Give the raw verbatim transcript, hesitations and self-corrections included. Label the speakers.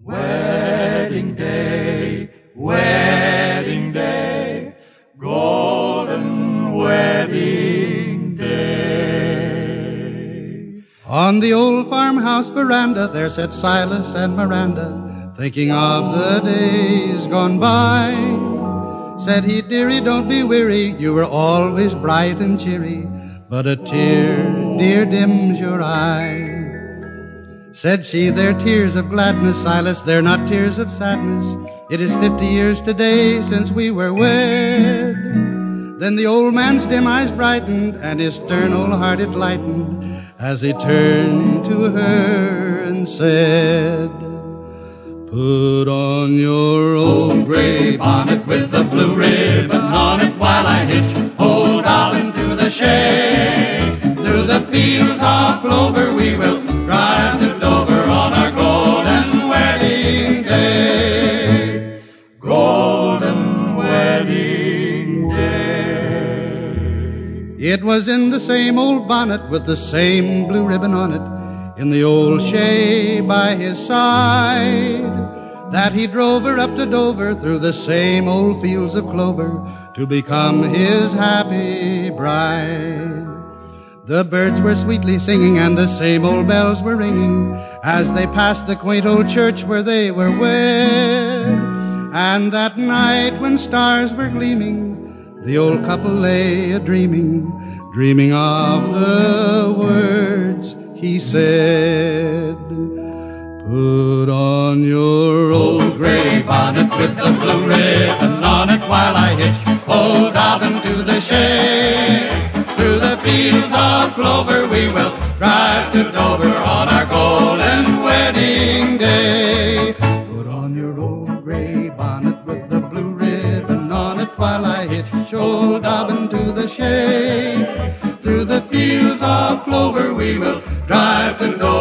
Speaker 1: Wedding day, wedding day, golden wedding day.
Speaker 2: On the old farmhouse veranda there sat Silas and Miranda, thinking of the days gone by. Said he, dearie, don't be weary, you were always bright and cheery, but a tear, dear, dims your eye. Said she, they're tears of gladness, Silas, they're not tears of sadness. It is fifty years today since we were wed. Then the old man's dim eyes brightened, and his stern old heart it lightened, as he turned to her and said, put on your old gray bonnet with the blue ribbon on it while I hitch old Dobbin to the shay. Through the fields of clover we will drive to Dover on our golden wedding day. Golden wedding day. It was in the same old bonnet with the same blue ribbon on it, in the old shay by his side, that he drove her up to Dover through the same old fields of clover to become his happy bride. The birds were sweetly singing and the same old bells were ringing as they passed the quaint old church where they were wed. And that night when stars were gleaming, the old couple lay a-dreaming, dreaming of the words he said. Put on your old gray bonnet with the blue ribbon on it while I hitch old Dobbin to the shay. Through the fields of clover we will drive to Dover on our golden wedding day. Put on your old gray bonnet with the blue ribbon on it while I hitch old Dobbin to the shay. Through the fields of clover we will drive to Dover